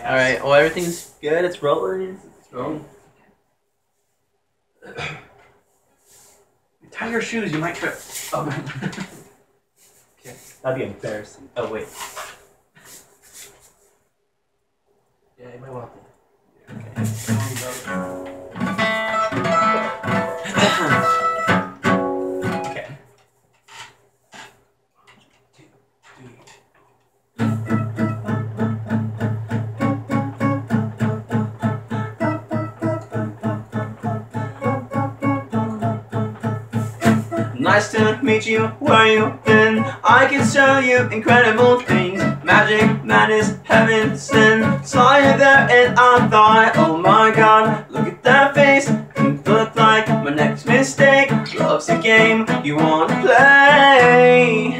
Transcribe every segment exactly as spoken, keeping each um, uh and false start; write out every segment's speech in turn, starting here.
All right. Well, everything's good. It's rolling. It's rolling. Tie your shoes. You might trip. Oh. Okay. That'd be embarrassing. Oh wait. Yeah, you might want to. Okay. Okay. Nice to meet you, where you been? I can show you incredible things. Magic, madness, heaven sent. Saw you there and I thought, oh my god, look at that face. You look like my next mistake. Love's a game you wanna play.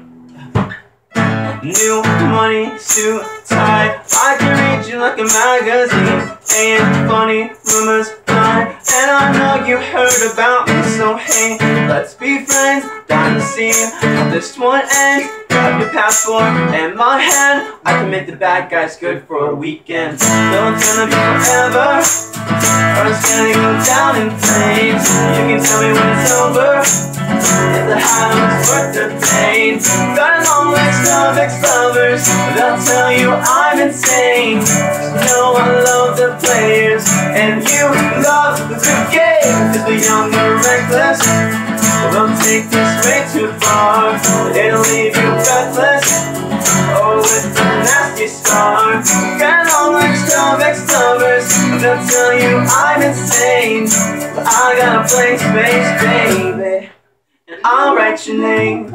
New money, suit, tie. I can read you like a magazine. Ain't funny, rumors fly. And I know you heard about me, so hey, let's be friends. Down to see how this one ends. Grab your passport and my hand. I can make the bad guys good for a weekend. No, it's gonna be forever, or it's gonna go down in flames. You can tell me when it's over, if the high was worth the pain. Got a long list of ex-lovers, they'll tell you I'm insane. No, I love the players, and you love the game. Cause we're young and reckless, we'll take this way too far. It'll leave you breathless, oh, with a nasty scar. Got a long list of ex-lovers, they'll tell you I'm insane. But I got a blank space, baby, and I'll write your name.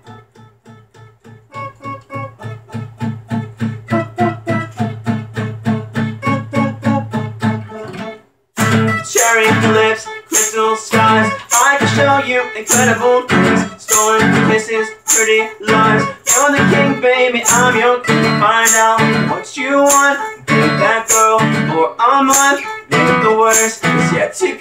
Cherry lips, crystal skies. I can show you incredible things. Stolen kisses, pretty lies. You're the king, baby, I'm your king. Find out what you want. Take that girl for a month. Maybe the worst is yet to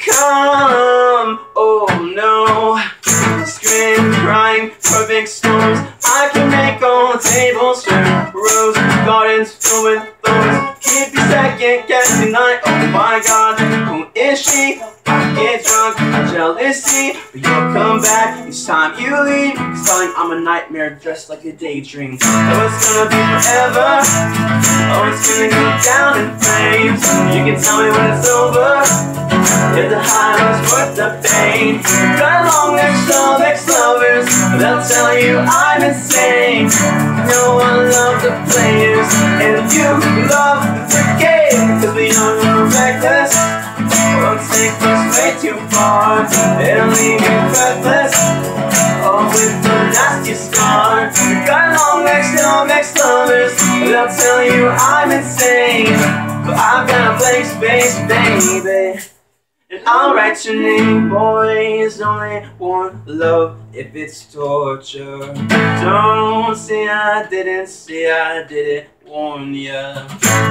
come. Oh no. Screaming, crying, perfect storms. I can make all the tables turn. Rose gardens filled with thorns. Keep you second guessing night. Oh my god, who is she? I get drunk, jealousy, but you'll come back each time you leave. Cause darling, I'm a nightmare dressed like a daydream. Oh, it's gonna be forever, oh, it's gonna go down in flames. You can tell me when it's over, if the high was worth the pain. Got a long list of ex-lovers, they'll tell you I'm insane. No one loves the players, and you love the game. Cause we young and reckless, won't take this way too far. It'll leave you breathless, oh, with a nasty scar. Got a long list of ex-lovers, they'll tell you I'm insane. But I've got a blank space, baby, and I'll write your name. Boys only want love if it's torture. Don't say I didn't, say I didn't warn ya.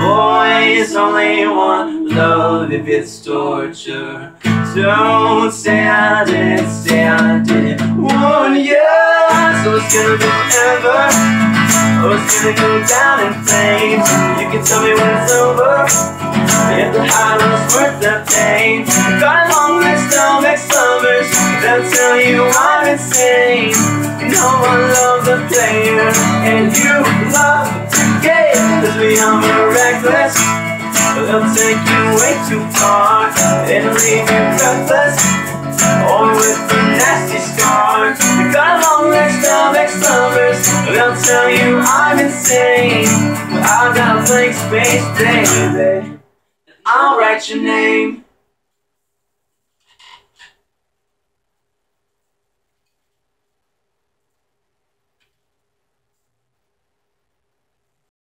Boys only want love if it's torture. Don't say I didn't, say I didn't warn ya. So it's gonna be forever, oh, it's gonna go down in flames. You can tell me when it's over, if the high was worth the pain. Got a long list of ex-lovers, they'll tell you I'm insane. No one loves the player, and you love the game. Cause we young and reckless, they'll take you way too far. It'll leave you breathless, or with a nasty scar. We got a long list of ex-lovers, they'll tell you I'm insane. But I've got a blank space, baby, I'll write your name.